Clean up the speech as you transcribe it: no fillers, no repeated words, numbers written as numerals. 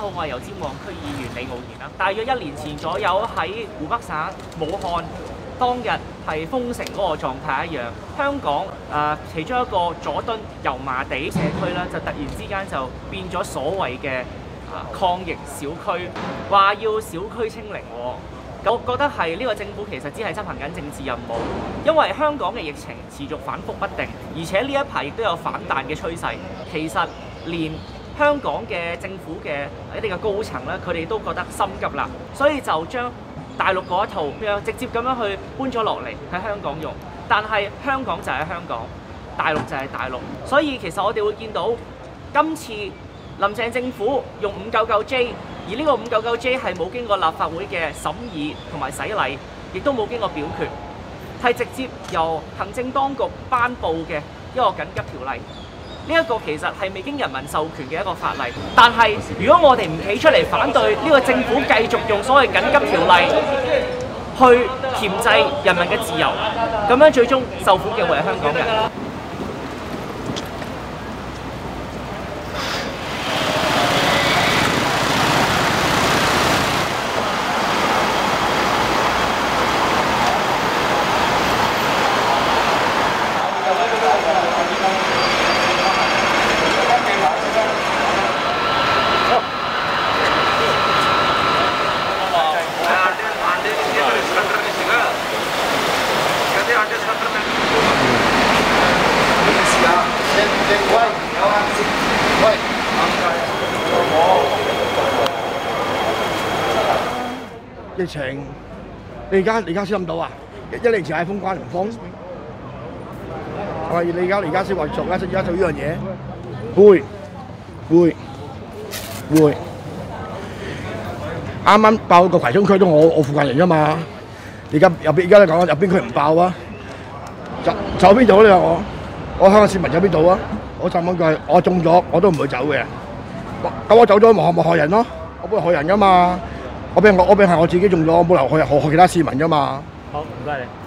好，我係油尖旺區議員李傲然啦。大約1年前左右喺湖北省武漢，當日係封城嗰個狀態一樣。香港其中一個佐敦油麻地社區咧，就突然之間就變咗所謂嘅抗疫小區，話要小區清零喎。我覺得係呢個政府其實只係執行緊政治任務，因為香港嘅疫情持續反覆不定，而且呢一排亦都有反彈嘅趨勢。其實連香港嘅政府嘅一啲嘅高層咧，佢哋都覺得心急啦，所以就將大陸嗰一套直接咁樣去搬咗落嚟喺香港用。但係香港就係香港，大陸就係大陸，所以其實我哋會見到今次林鄭政府用599J， 而呢個599J 係冇經過立法會嘅審議同埋洗禮，亦都冇經過表決，係直接由行政當局頒布嘅一個緊急條例。呢一個其實係未經人民授權嘅一個法例，但係如果我哋唔企出嚟反對呢個政府繼續用所謂緊急條例去鉗制人民嘅自由，咁樣最終受苦嘅會係香港人。 疫情，你而家先諗到啊！1年前係封關唔封，係咪？你而家先話做，而家做呢樣嘢，會。啱啱爆個葵涌區都我附近人㗎嘛，而家你講入邊區唔爆啊？走邊度？你話我香港市民走邊度啊？我就問句，我中咗我都唔會走嘅。咁我走咗冇害人咯，我冇害人㗎嘛。我病係我自己中咗，我冇留害其他市民㗎嘛。 好，唔該你。